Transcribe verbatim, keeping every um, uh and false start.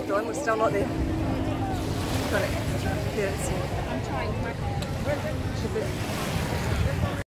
on, we're still not there. Got it. There it is. I'm trying. Should be.